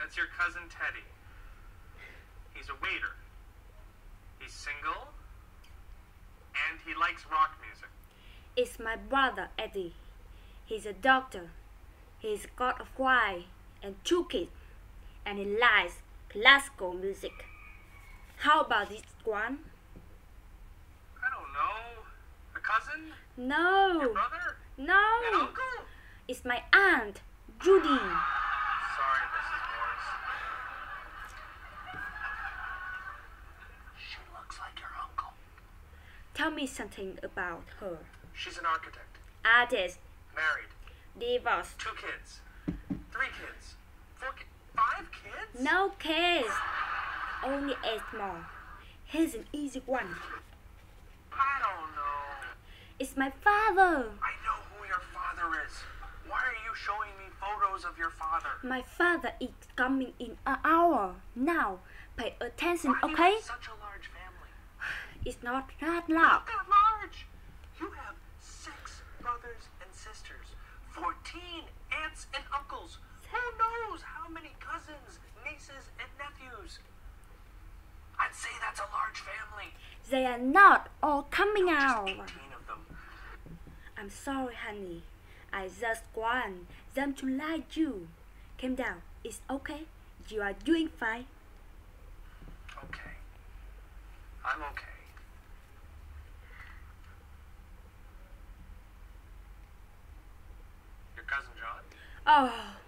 That's your cousin Teddy. He's a waiter. He's single. And he likes rock music. It's my brother Eddie. He's a doctor. He's got a wife and 2 kids. And he likes classical music. How about this one? I don't know. A cousin? No. Your brother? No. An uncle? It's my aunt, Judy. Sorry, Mrs. Morris. She looks like your uncle. Tell me something about her. She's an architect. Artist, Married. divorced. 2 kids. 3 kids. 4 kids. 5 kids? No kids. Only 8 more. Here's an easy one. I don't know. It's my father. I know who your father is. Why are you showing me photos of your father? My father is coming in an hour. Now, pay attention, Why do you okay? have such a large family? It's not that Not loud. that large. You have 6 brothers and sisters, 14 aunts and uncles. Who knows how many cousins, nieces, and nephews? I'd say that's a large family. They are not all coming Just out. 18 of them. I'm sorry, honey. I just want them to like you. Calm down. It's okay. You are doing fine. Okay. I'm okay. Your cousin John? Oh,